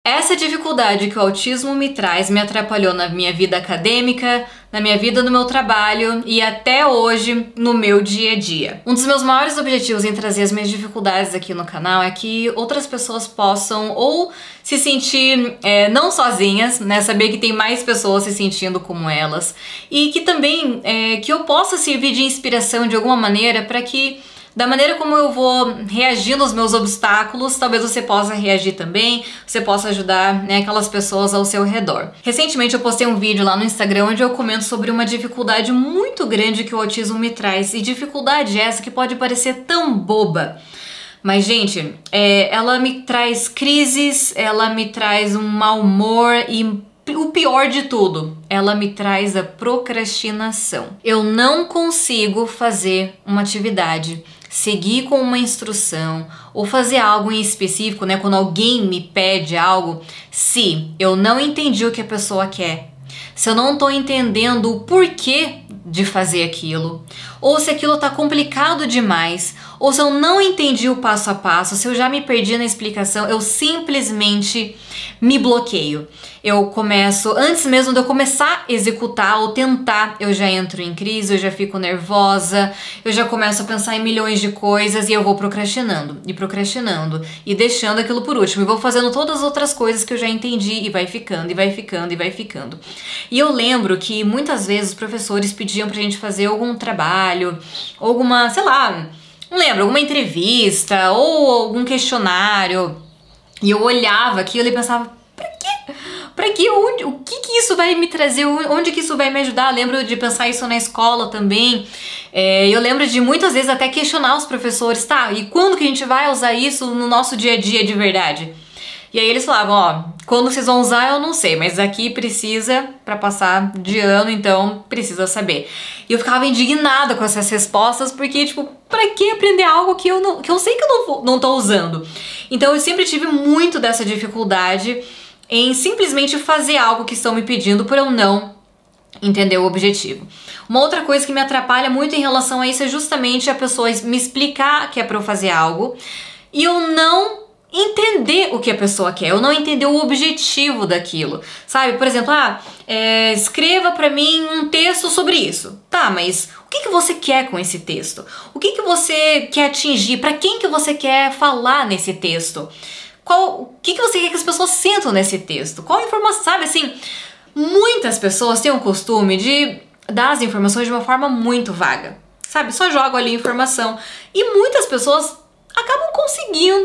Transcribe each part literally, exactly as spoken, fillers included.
Essa dificuldade que o autismo me traz me atrapalhou na minha vida acadêmica, na minha vida no meu trabalho e até hoje no meu dia a dia. Um dos meus maiores objetivos em trazer as minhas dificuldades aqui no canal é que outras pessoas possam ou se sentir é, não sozinhas, né, saber que tem mais pessoas se sentindo como elas e que também é, que eu possa servir de inspiração de alguma maneira para que da maneira como eu vou reagindo aos meus obstáculos, talvez você possa reagir também, você possa ajudar, né, aquelas pessoas ao seu redor. Recentemente eu postei um vídeo lá no Instagram onde eu comento sobre uma dificuldade muito grande que o autismo me traz, e dificuldade essa que pode parecer tão boba. Mas, gente, é, ela me traz crises, ela me traz um mau humor e o pior de tudo, ela me traz a procrastinação. Eu não consigo fazer uma atividade, seguir com uma instrução ou fazer algo em específico, né, quando alguém me pede algo, se eu não entendi o que a pessoa quer, se eu não tô entendendo o porquê de fazer aquilo, ou se aquilo tá complicado demais, ou se eu não entendi o passo a passo, se eu já me perdi na explicação, eu simplesmente me bloqueio. Eu começo, antes mesmo de eu começar a executar ou tentar, eu já entro em crise, eu já fico nervosa, eu já começo a pensar em milhões de coisas e eu vou procrastinando, e procrastinando, e deixando aquilo por último, e vou fazendo todas as outras coisas que eu já entendi, e vai ficando, e vai ficando, e vai ficando. E eu lembro que muitas vezes os professores pediam pra gente fazer algum trabalho, alguma, sei lá, não lembro, alguma entrevista, ou algum questionário, e eu olhava aquilo e pensava, pra quê? Pra quê? Onde, o que que isso vai me trazer? Onde que isso vai me ajudar? Eu lembro de pensar isso na escola também. É, eu lembro de muitas vezes até questionar os professores, tá? E quando que a gente vai usar isso no nosso dia a dia de verdade? E aí eles falavam, ó, quando vocês vão usar eu não sei, mas aqui precisa pra passar de ano, então precisa saber. E eu ficava indignada com essas respostas, porque, tipo, pra que aprender algo que eu, não, que eu sei que eu não, não tô usando? Então eu sempre tive muito dessa dificuldade em simplesmente fazer algo que estão me pedindo por eu não entender o objetivo. Uma outra coisa que me atrapalha muito em relação a isso é justamente a pessoa me explicar que é pra eu fazer algo e eu não entender o que a pessoa quer, eu não entender o objetivo daquilo, sabe? Por exemplo, ah, é, escreva pra mim um texto sobre isso. Tá, mas o que que você quer com esse texto? O que que você quer atingir? Pra quem que você quer falar nesse texto? Qual, o que que você quer que as pessoas sintam nesse texto? Qual a informação, sabe? Assim, muitas pessoas têm o costume de dar as informações de uma forma muito vaga, sabe? Só jogam ali informação. E muitas pessoas acabam conseguindo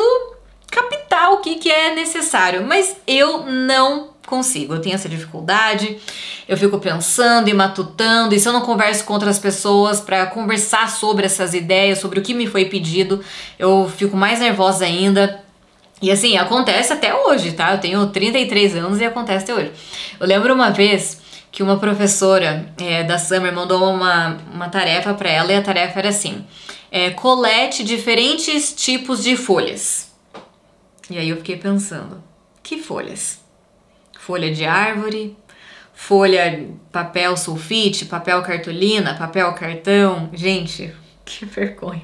captar o que que é necessário, mas eu não consigo, eu tenho essa dificuldade, eu fico pensando e matutando, e se eu não converso com outras pessoas para conversar sobre essas ideias, sobre o que me foi pedido, eu fico mais nervosa ainda. E assim, acontece até hoje, tá? Eu tenho trinta e três anos e acontece até hoje. Eu lembro uma vez que uma professora é, da Summer mandou uma, uma tarefa para ela, e a tarefa era assim, é, colete diferentes tipos de folhas. E aí eu fiquei pensando, que folhas? Folha de árvore, folha papel sulfite, papel cartolina, papel cartão. Gente, que vergonha.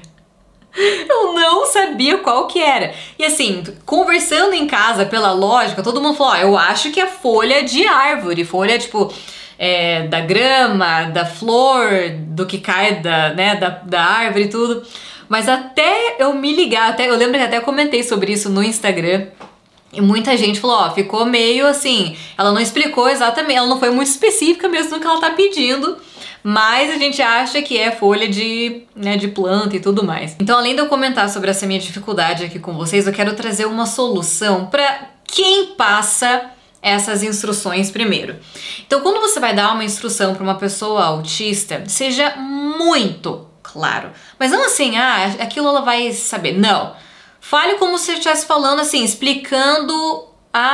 Eu não sabia qual que era. E assim, conversando em casa pela lógica, todo mundo falou, ó, eu acho que é folha de árvore, folha tipo é, da grama, da flor, do que cai da, né, da, da árvore e tudo. Mas até eu me ligar, até, eu lembro que até comentei sobre isso no Instagram, e muita gente falou, ó, ficou meio assim, ela não explicou exatamente, ela não foi muito específica mesmo no que ela tá pedindo, mas a gente acha que é folha de, né, de planta e tudo mais. Então, além de eu comentar sobre essa minha dificuldade aqui com vocês, eu quero trazer uma solução para quem passa essas instruções primeiro. Então, quando você vai dar uma instrução para uma pessoa autista, seja muito claro. Mas não assim, ah, aquilo ela vai saber. Não. Fale como se você estivesse falando assim, explicando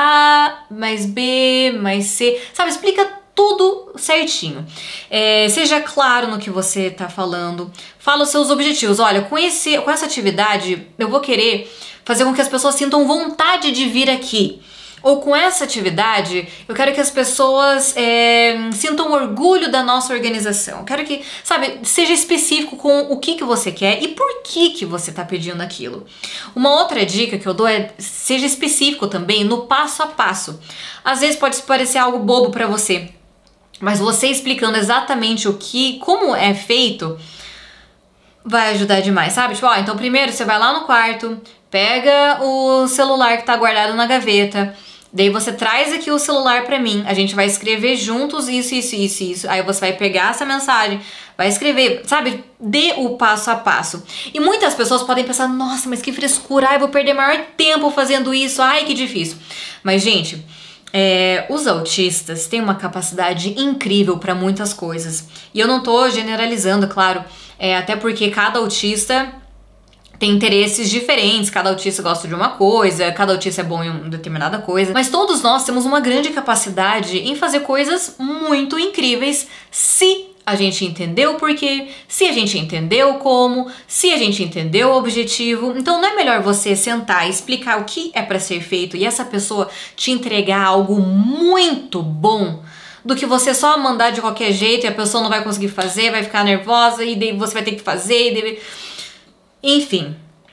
A mais B mais C. Sabe, explica tudo certinho. É, seja claro no que você tá falando. Fala os seus objetivos. Olha, com, esse, com essa atividade, eu vou querer fazer com que as pessoas sintam vontade de vir aqui. ou com essa atividade, eu quero que as pessoas é, sintam orgulho da nossa organização. Eu quero que, sabe, seja específico com o que, que você quer e por que, que você está pedindo aquilo. Uma outra dica que eu dou é seja específico também no passo a passo. Às vezes pode parecer algo bobo para você, mas você explicando exatamente o que, como é feito, vai ajudar demais, sabe? Tipo, ó, então primeiro você vai lá no quarto, pega o celular que tá guardado na gaveta, daí você traz aqui o celular pra mim, a gente vai escrever juntos isso, isso, isso, isso. Aí você vai pegar essa mensagem, vai escrever, sabe? Dê o passo a passo. E muitas pessoas podem pensar, nossa, mas que frescura, ai, eu vou perder maior tempo fazendo isso, ai, que difícil. Mas, gente, é, os autistas têm uma capacidade incrível para muitas coisas. E eu não tô generalizando, claro, é, até porque cada autista tem interesses diferentes, cada autista gosta de uma coisa, cada autista é bom em uma determinada coisa, mas todos nós temos uma grande capacidade em fazer coisas muito incríveis se a gente entendeu o porquê, se a gente entendeu como, se a gente entendeu o objetivo. Então não é melhor você sentar e explicar o que é para ser feito e essa pessoa te entregar algo muito bom do que você só mandar de qualquer jeito e a pessoa não vai conseguir fazer, vai ficar nervosa e daí você vai ter que fazer e daí... Enfim,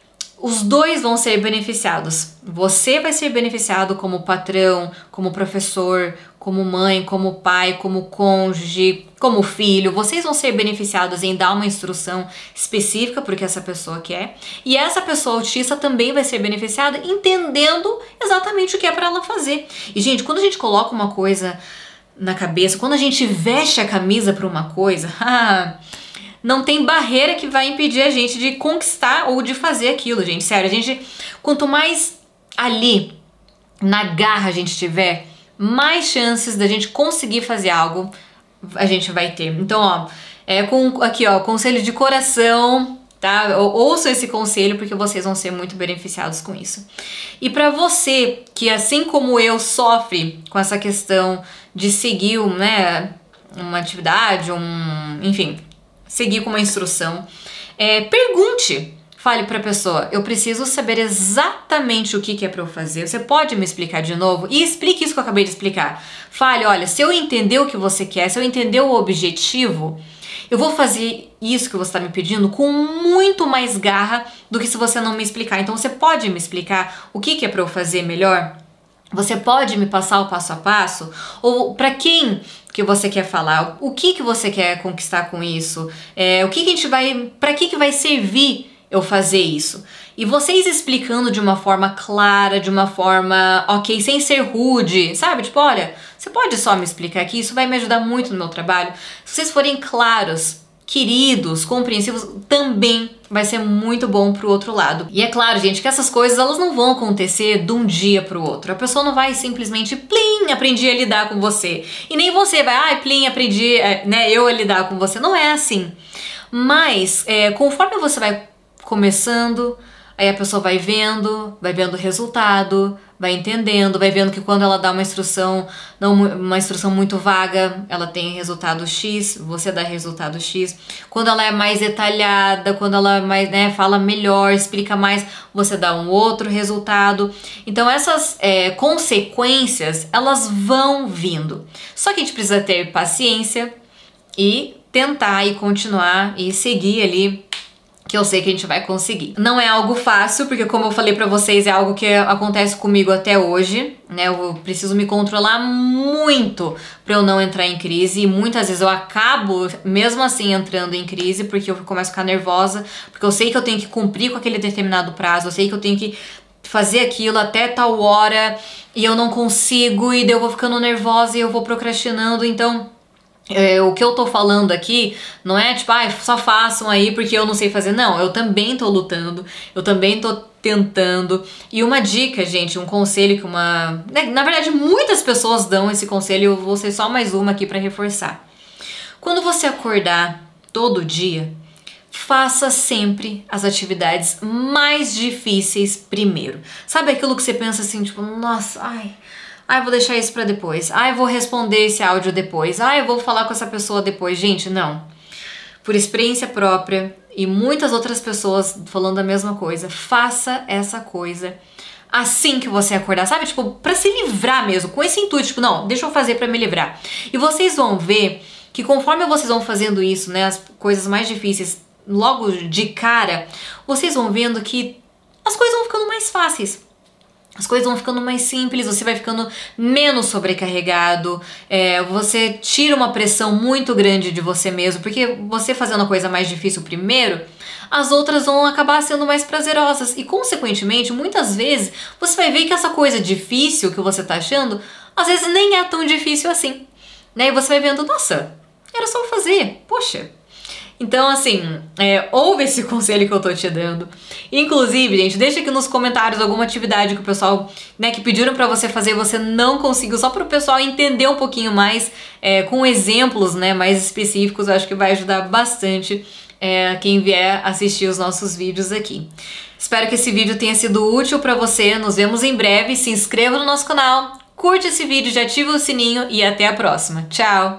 os dois vão ser beneficiados. Você vai ser beneficiado como patrão, como professor, como mãe, como pai, como cônjuge, como filho. Vocês vão ser beneficiados em dar uma instrução específica porque essa pessoa quer. E essa pessoa autista também vai ser beneficiada entendendo exatamente o que é para ela fazer. E, gente, quando a gente coloca uma coisa na cabeça, quando a gente veste a camisa para uma coisa... ah, não tem barreira que vai impedir a gente de conquistar ou de fazer aquilo, gente. Sério, a gente, quanto mais ali na garra a gente tiver, mais chances da gente conseguir fazer algo a gente vai ter. Então, ó, é com aqui, ó, conselho de coração, tá? Ouçam esse conselho porque vocês vão ser muito beneficiados com isso. E para você que, assim como eu, sofre com essa questão de seguir, né, uma atividade, um, enfim, seguir com uma instrução, é, pergunte, fale para a pessoa, eu preciso saber exatamente o que, que é para eu fazer, você pode me explicar de novo? E explique isso que eu acabei de explicar. Fale, olha, se eu entender o que você quer, se eu entender o objetivo, eu vou fazer isso que você está me pedindo com muito mais garra do que se você não me explicar. Então você pode me explicar o que, que é para eu fazer melhor? Você pode me passar o passo a passo? Ou para quem que você quer falar? O que que você quer conquistar com isso? É, o que que a gente vai, para que que vai servir eu fazer isso? E vocês explicando de uma forma clara, de uma forma, ok, sem ser rude, sabe? Tipo, olha, você pode só me explicar aqui, isso vai me ajudar muito no meu trabalho. Se vocês forem claros, queridos, compreensivos, também vai ser muito bom pro outro lado. E é claro, gente, que essas coisas elas não vão acontecer de um dia pro outro. A pessoa não vai simplesmente, plim, aprendi a lidar com você. E nem você vai, ai, plim, aprendi, né, eu a lidar com você. Não é assim. Mas, é, conforme você vai começando, aí a pessoa vai vendo, vai vendo o resultado, vai entendendo, vai vendo que quando ela dá uma instrução, não uma instrução muito vaga, ela tem resultado X, você dá resultado X. Quando ela é mais detalhada, quando ela mais, né, fala melhor, explica mais, você dá um outro resultado. Então essas é, consequências, elas vão vindo. Só que a gente precisa ter paciência e tentar e continuar e seguir ali, que eu sei que a gente vai conseguir. Não é algo fácil, porque como eu falei pra vocês, é algo que acontece comigo até hoje, né? Eu preciso me controlar muito pra eu não entrar em crise, e muitas vezes eu acabo, mesmo assim, entrando em crise, porque eu começo a ficar nervosa, porque eu sei que eu tenho que cumprir com aquele determinado prazo, eu sei que eu tenho que fazer aquilo até tal hora, e eu não consigo, e daí eu vou ficando nervosa e eu vou procrastinando, então... É, o que eu tô falando aqui não é tipo, ah, só façam aí porque eu não sei fazer. Não, eu também tô lutando, eu também tô tentando. E uma dica, gente, um conselho que uma... né, na verdade, muitas pessoas dão esse conselho, eu vou ser só mais uma aqui pra reforçar. Quando você acordar todo dia, faça sempre as atividades mais difíceis primeiro. Sabe aquilo que você pensa assim, tipo, nossa, ai... Ah, eu vou deixar isso pra depois. Ah, eu vou responder esse áudio depois. Ah, eu vou falar com essa pessoa depois. Gente, não. Por experiência própria e muitas outras pessoas falando a mesma coisa, faça essa coisa assim que você acordar, sabe? Tipo, pra se livrar mesmo, com esse intuito, tipo, não, deixa eu fazer pra me livrar. E vocês vão ver que conforme vocês vão fazendo isso, né, as coisas mais difíceis, logo de cara, vocês vão vendo que as coisas vão ficando mais fáceis. As coisas vão ficando mais simples, você vai ficando menos sobrecarregado, é, você tira uma pressão muito grande de você mesmo, porque você fazendo a coisa mais difícil primeiro, as outras vão acabar sendo mais prazerosas e, consequentemente, muitas vezes você vai ver que essa coisa difícil que você tá achando, às vezes nem é tão difícil assim, né? E você vai vendo, nossa, era só fazer, poxa. Então, assim, é, ouve esse conselho que eu tô te dando. Inclusive, gente, deixa aqui nos comentários alguma atividade que o pessoal, né, que pediram pra você fazer e você não conseguiu, só pro pessoal entender um pouquinho mais, é, com exemplos, né, mais específicos. Eu acho que vai ajudar bastante é, quem vier assistir os nossos vídeos aqui. Espero que esse vídeo tenha sido útil pra você. Nos vemos em breve. Se inscreva no nosso canal, curte esse vídeo, já ativa o sininho e até a próxima. Tchau!